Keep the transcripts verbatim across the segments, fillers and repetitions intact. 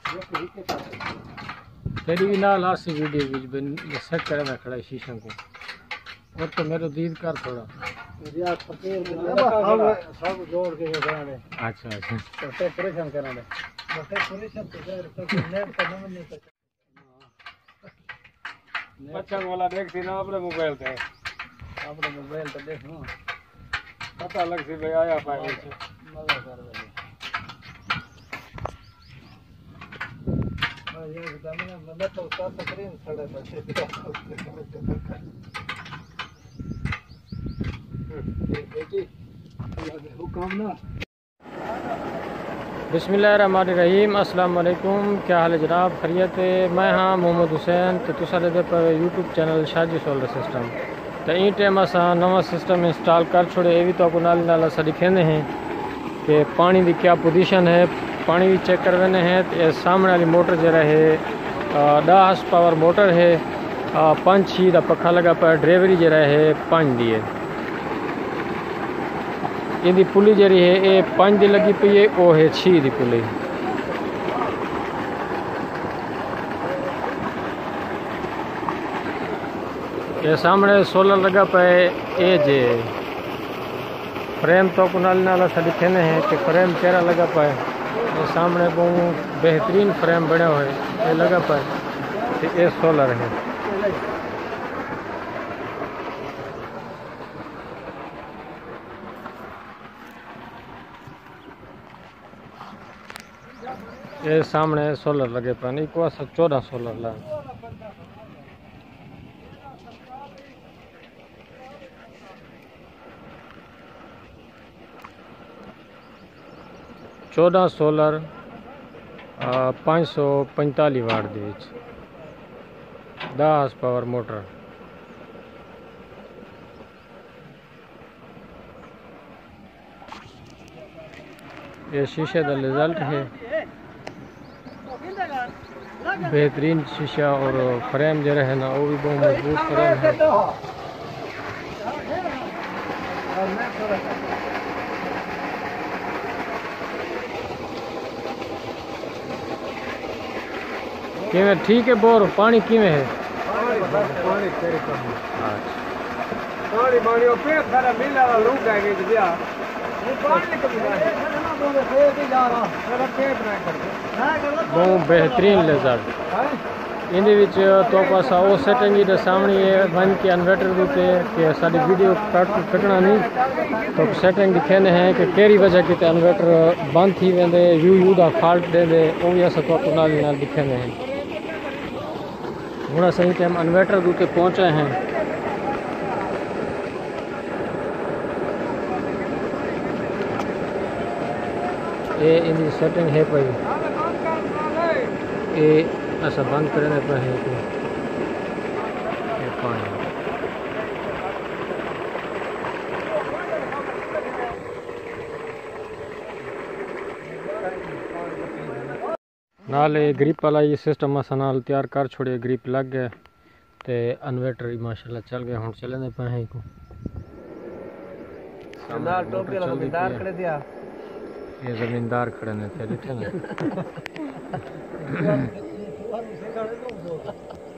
तेरी भी ना लास्ट वीडियो बीच सेट करे मैं खड़ा शीशा को और तो मेरे दीद कर थोड़ा सब जोड़ के कराने। अच्छा अच्छा तो डेकोरेशन कराने डेकोरेशन तो नेट का नंबर नहीं पता बच्चा वाला देखती ना अपने मोबाइल पे अपने मोबाइल पे देखो पता लग सी भाई आया पाए मजा कर भाई ये जमीन में मैं तो साथ स्क्रीन खड़े बच्चे बेटी हुक्म ना। बिस्मिल्लाहिर्रहमानिर्रहीम अस्सलाम वालेकुम। क्या हाल है जनाब, खैरियत है? मैं हाँ मोहम्मद हुसैन तो तुसा दे पर YouTube channel Shaji solar system तो ई टाइम असा नवा सिस्टम इंस्टॉल कर छोड़े। ये भी तो आपको नाल नाल असा दिखेंदे हैं कि पानी की क्या पोजीशन है, पानी भी चेक करवाने हैं। तो सामने वाली मोटर जरा है दस हॉर्स पावर मोटर है, पाँच छी का पखा लगा पर ड्राइवरी जरा है पाँच दी है। इहदी पुली जरी है ये पाँच दी लगी पई है, वो है छी दी पुली। ये सामने सोलर लगा पे ए जे फ्रेम तो को नाल नाल सा दिखेने हैं कि फ्रेम चेहरा लगा पाए। ये सामने बहुत बेहतरीन फ्रेम बने हुए ये लगा पाए तो ये सोलर है। ये सामने सोलर लगे पानी को चौदह सोलर लगे। चौदह सोलर पाँच सौ पैंतालीस वाट दे दस पावर मोटर। ये शीशे का रिजल्ट है, बेहतरीन शीशा और फ्रेम जरा है ना वो भी बहुत मजबूत फ्रेम है। किमें ठीक है बोर पानी किमें है पानी तेरे कम है। पानी पानी पे सारा मिला लोग आएंगे तो दिया बहुत बेहतरीन रिजल्ट इहदे विच तो पास वो सेटिंग ही सामने बन के इन्वर्टर देते कि सारी वीडियो कट कटना नहीं तो सेटिंग दिखेने हैं कि केरी वजह कि इन्वर्टर बंद थी वेंदे यू यू का फॉल्ट देंदे वो भी अस तो नाल नाल दिखेने हैं। थोड़ा सही टाइम इन्वर्टर दूते पहुँचे हैं। ये इनकी सेटिंग है पई ये ऐसा बंद करने पर है कि ये पानी नाल ग्रिप वाला ये सिस्टम असा नाल तैयार कर छोड़े। ग्रिप लग गए तो इन्वर्टर माशाल्लाह चल गए। हम चलने पे हैं को ये जमींदार खड़े ने थे दिखे ना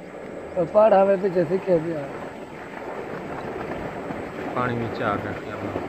पहाड़ हमें पीछे सीखे दिया पानी नीचे आ गया।